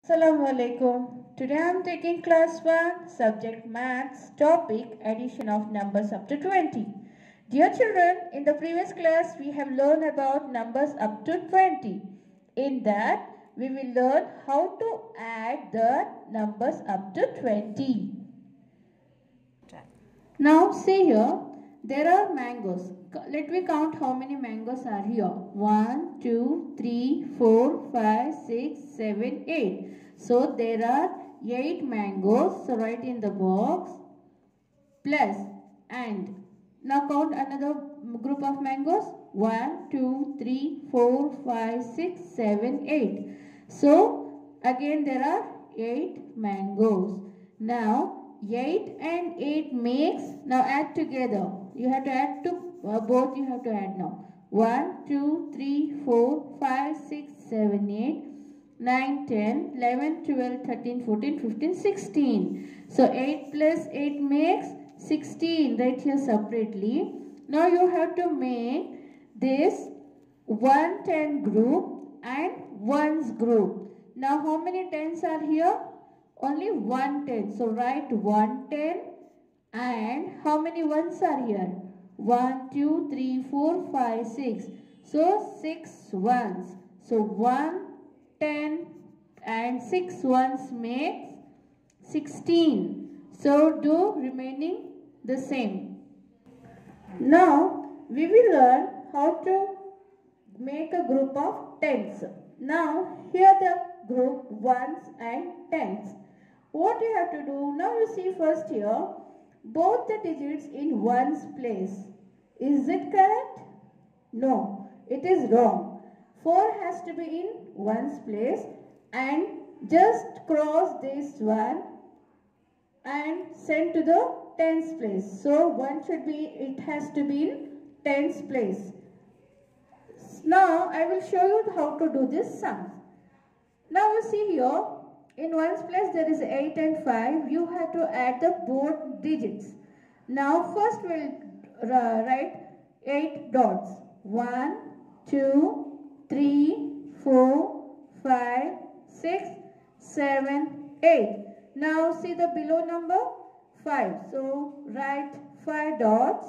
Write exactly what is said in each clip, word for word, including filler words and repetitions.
Assalamu alaikum. Today I am taking class one, subject maths, topic addition of numbers up to twenty. Dear children, in the previous class we have learned about numbers up to twenty. In that we will learn how to add the numbers up to twenty. Now see here, there are mangoes. Let me count how many mangoes are here. one, two, three, four, five, six, seven, eight. So there are eight mangoes. So write in the box plus and. Now count another group of mangoes. one, two, three, four, five, six, seven, eight. So again there are eight mangoes. Now eight and eight makes, now add together. You have to add to uh, both you have to add now. one, two, three, four, five, six, seven, eight, nine, ten, eleven, twelve, thirteen, fourteen, fifteen, sixteen. So eight plus eight makes sixteen. Right here separately. Now you have to make this one ten group and ones group. Now how many tens are here? Only one ten. So write one ten and how many ones are here? one, two, three, four, five, six. So six ones. So one, ten and six ones makes sixteen. So do remaining the same. Now we will learn how to make a group of tens. Now here the group ones and tens. What you have to do, now you see first here, both the digits in ones place. Is it correct? No, it is wrong. four has to be in ones place and just cross this one and send to the tens place. So one should be, it has to be in tens place. Now I will show you how to do this sum. Now you see here, in ones place there is eight and five. You have to add the both digits. Now first we will write eight dots. one, two, three, four, five, six, seven, eight. Now see the below number five. So write five dots.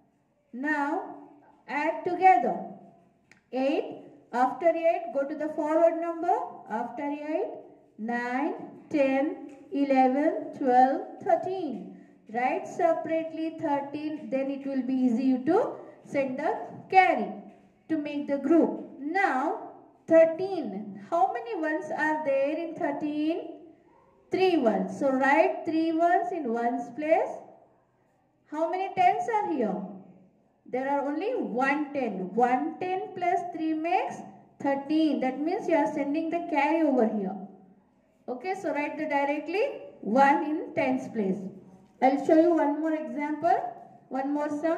Now add together. eight. After eight go to the forward number. After eight, nine, ten, eleven, twelve, thirteen. Write separately thirteen, then it will be easy to send the carry to make the group. Now thirteen. How many ones are there in thirteen? three ones. So write three ones in ones place. How many tens are here? There are only one ten. one ten plus three makes thirteen. That means you are sending the carry over here. Okay, so write the directly one in tens place. I'll show you one more example, one more sum.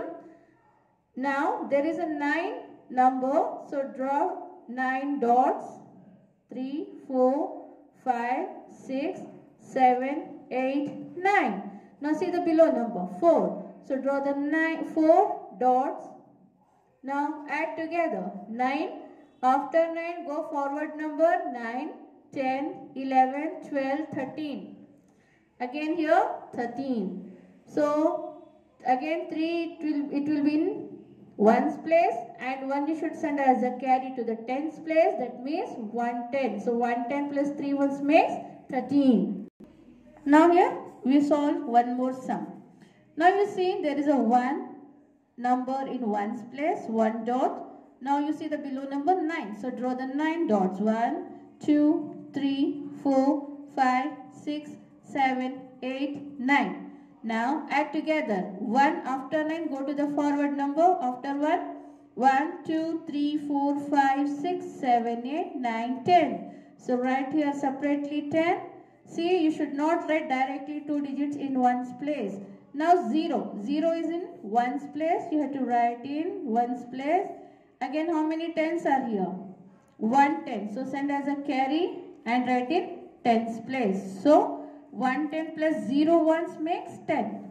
Now there is a nine number, so draw nine dots. three, four, five, six, seven, eight, nine. Now see the below number four. So draw the nine, four dots. Now add together nine. After nine go forward number nine, ten, eleven, twelve, thirteen. Again here thirteen. So again three, it will, it will be in ones place and one you should send as a carry to the tens place. That means one ten. So one ten plus three ones makes thirteen. Now here we solve one more sum. Now you see there is a one number in ones place, one dot. Now you see the below number nine. So draw the nine dots. one, two, three, four, five, six, seven, eight, nine. Now add together. one after nine go to the forward number. After one, one, two, three, four, five, six, seven, eight, nine, ten. So write here separately ten. See, you should not write directly two digits in ones place. Now zero. zero is in ones place. You have to write in ones place. Again, how many tens are here? one ten. So send as a carry and write in tens place. So one ten plus zero ones makes ten.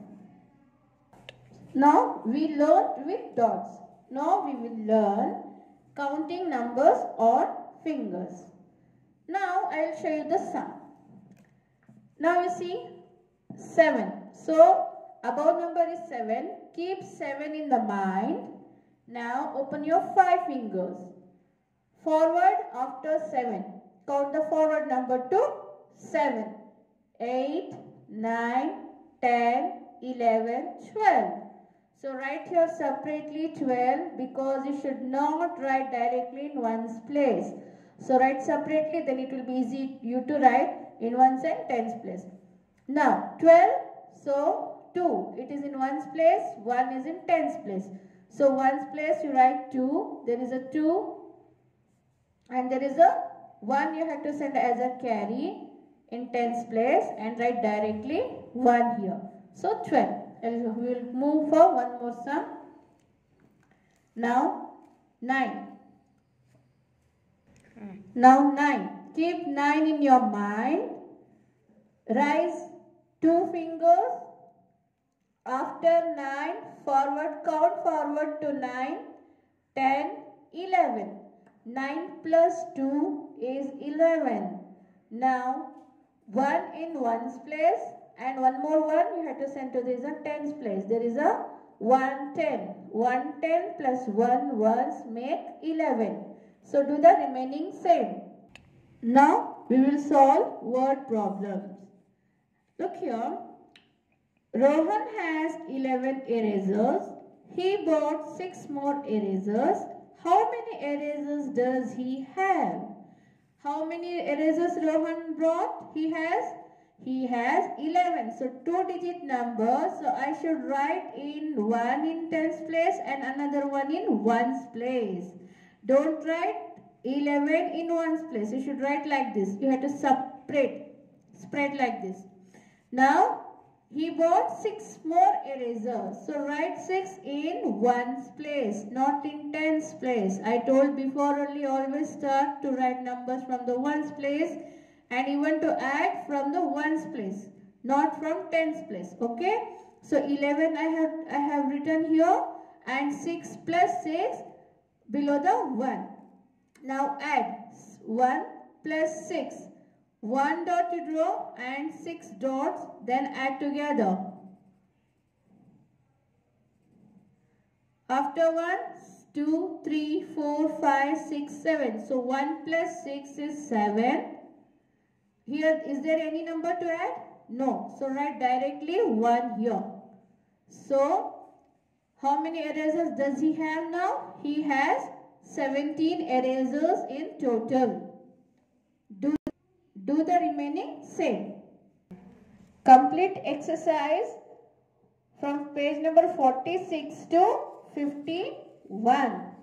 Now we learned with dots. Now we will learn counting numbers on fingers. Now I will show you the sum. Now you see seven. So above number is seven. Keep seven in the mind. Now open your five fingers. Forward after seven. Count the forward number to seven. eight, nine, ten, eleven, twelve. So write here separately twelve because you should not write directly in ones place. So write separately, then it will be easy you to write in ones and tens place. Now twelve, so two. It is in ones place, one is in tens place. So ones place you write two, there is a two and there is a one you have to send as a carry in tens place and write directly one here. So twelve. And we will move for one more sum. Now nine. Hmm. Now nine. Keep nine in your mind. Rise two fingers. After nine, forward count forward to nine, ten, eleven. nine plus two is eleven. Now one in ones place and one more one you have to send to this a tens place. There is a one ten. one ten plus one ones make eleven. So do the remaining same. Now we will solve word problems. Look here. Rohan has eleven erasers. He bought six more erasers. How many erasers does he have? How many erasers Rohan brought? He has He has eleven. So two digit number. So I should write in one in tens place and another one in ones place. Don't write eleven in ones place. You should write like this. You have to separate. Spread like this. Now he bought six more erasers. So write six in ones place, not in tens place. I told before only always start to write numbers from the ones place and even to add from the ones place, not from tens place. Okay. So eleven I have I have written here and six plus six below the one. Now add one plus six. one dot to draw and six dots, then add together. After one, two, three, four, five, six, seven. So one plus six is seven. Here, is there any number to add? No. So write directly one here. So how many erasers does he have now? He has seventeen erasers in total. Do Do the remaining same. Complete exercise from page number forty-six to fifty-one.